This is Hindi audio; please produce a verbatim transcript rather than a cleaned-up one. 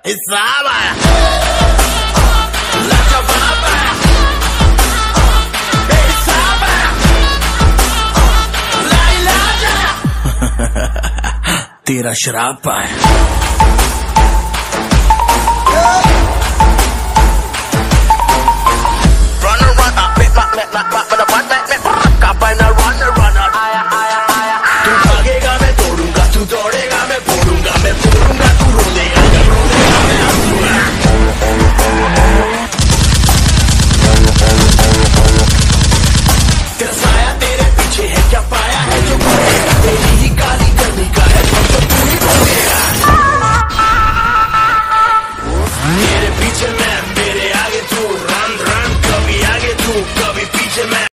Isaba. La chavaba. Isaba. La ilaja. तेरा शराब है. Runner, runner, make my, make my, make my, make my, make my, runner, runner, runner. तू भागेगा मैं तोड़ूंगा, तू दौड़ेगा मैं फोड़ूंगा, मैं फोड़ूंगा.